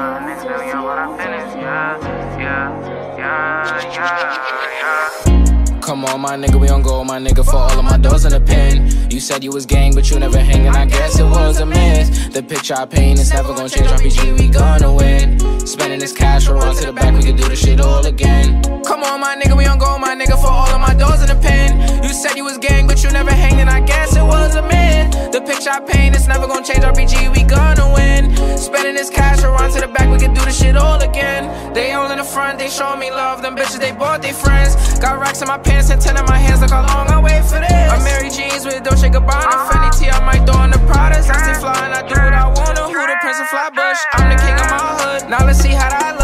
Niggas tell me about our feelings, yeah. Come on, my nigga, we on go, my nigga, for all of my doors in the pen. You said you was gang, but you never hanging, I guess it was a miss. The picture I paint is never gonna change, RPG, we gonna win. Spending this cash, we'll run to the back, we can do this shit all again. Come on, my nigga, we on go, my nigga, for all of my doors in the pen. You said you was gang, but you never hanging, I guess it was a myth. The picture I paint is never gonna change, RPG, we gonna win. Spending this cash, we'll run to the back, we can do this shit all again. They all in the front, they show me love, them bitches, they bought their friends. Got racks in my pants and 10 in my hands, look how long I wait for this. I'm Mary Jeans with Dolce Gabbana, Fendi T, I might throw on the Prada. I stay flying, I do what I wanna. Who the Prince of Flatbush? I'm the king of my hood. Now let's see how that looks.